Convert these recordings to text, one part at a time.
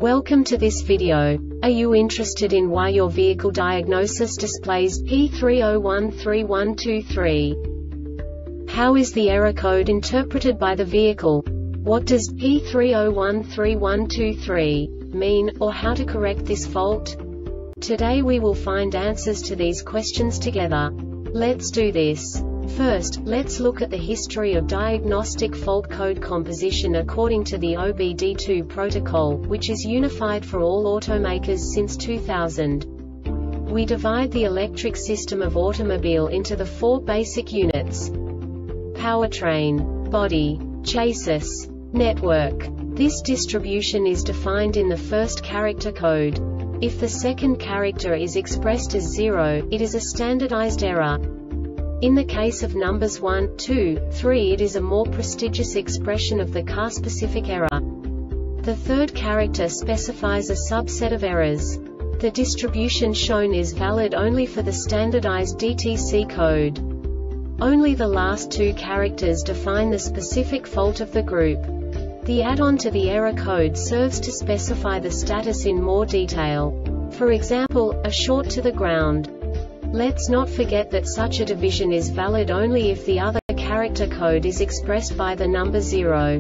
Welcome to this video. Are you interested in why your vehicle diagnosis displays P3013123? How is the error code interpreted by the vehicle? What does P3013123 mean, or how to correct this fault? Today we will find answers to these questions together. Let's do this. First, let's look at the history of diagnostic fault code composition according to the OBD2 protocol, which is unified for all automakers since 2000. We divide the electric system of automobile into the four basic units: powertrain, body, chassis, network. This distribution is defined in the first character code. If the second character is expressed as 0, it is a standardized error. In the case of numbers 1, 2, 3, it is a more prestigious expression of the car-specific error. The third character specifies a subset of errors. The distribution shown is valid only for the standardized DTC code. Only the last two characters define the specific fault of the group. The add-on to the error code serves to specify the status in more detail. For example, a short to the ground. Let's not forget that such a division is valid only if the other character code is expressed by the number 0.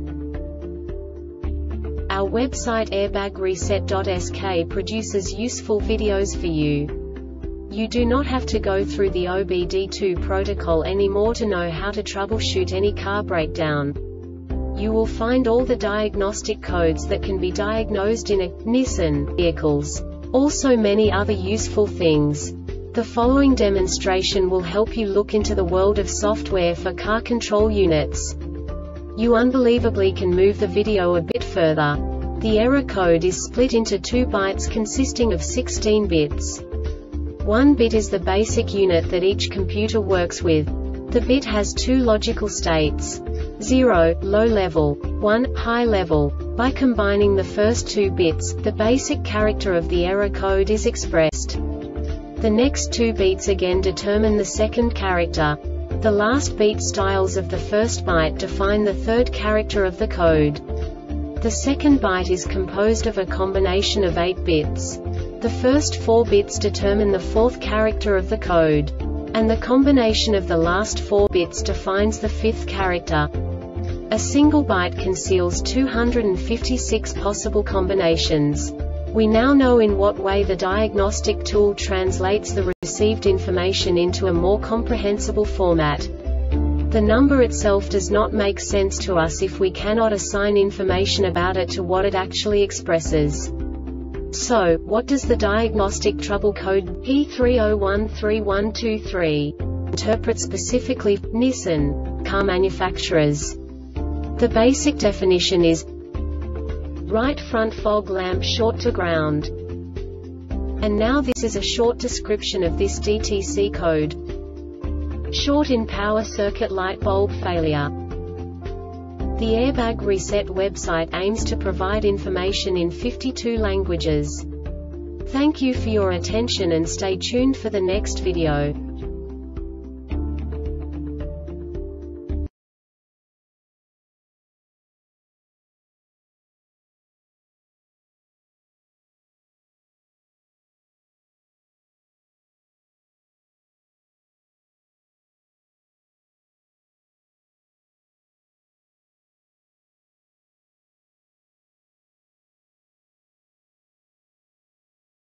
Our website airbagreset.sk produces useful videos for you. You do not have to go through the OBD2 protocol anymore to know how to troubleshoot any car breakdown. You will find all the diagnostic codes that can be diagnosed in a Nissan vehicles. Also many other useful things. The following demonstration will help you look into the world of software for car control units. You unbelievably can move the video a bit further. The error code is split into 2 bytes consisting of 16 bits. 1 bit is the basic unit that each computer works with. The bit has 2 logical states: 0, low level, 1, high level. By combining the first 2 bits, the basic character of the error code is expressed. The next 2 beats again determine the second character. The last beat styles of the first byte define the third character of the code. The second byte is composed of a combination of 8 bits. The first 4 bits determine the fourth character of the code. And the combination of the last 4 bits defines the fifth character. A single byte conceals 256 possible combinations. We now know in what way the diagnostic tool translates the received information into a more comprehensible format. The number itself does not make sense to us if we cannot assign information about it to what it actually expresses. So, what does the diagnostic trouble code P3013123 interpret specifically for Nissan car manufacturers? The basic definition is right front fog lamp short to ground. And now this is a short description of this DTC code. Short in power circuit light bulb failure. The Airbag Reset website aims to provide information in 52 languages. Thank you for your attention and stay tuned for the next video.